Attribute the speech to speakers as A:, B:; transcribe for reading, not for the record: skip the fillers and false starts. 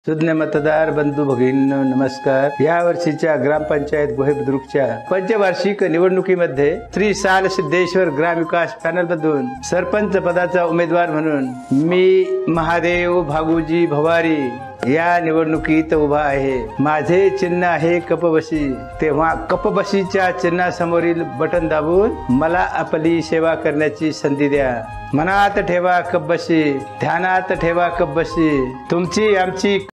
A: सुज्ञ मतदार बंधू भगिनींनो नमस्कार। या वर्षीच्या ग्रामपंचायत गोहे बुद्रुकच्या पंचवार्षिक निवडणुकीमध्ये श्री साल सिद्धेश्वर ग्राम विकास पॅनल मधून सरपंच पदाचा उमेदवार म्हणून मी महादेव भागुजी भवारी या निवडणुकीत उभा आहे। माझे चिन्ह आहे कपबशी। तेव्हा कपबशीच्या चिन्हासमोरील बटन दाबून मला आपली सेवा करण्याची संधी द्या। मनात ठेवा कपबशी, ध्यानात ठेवा कपबशी, तुमची आमची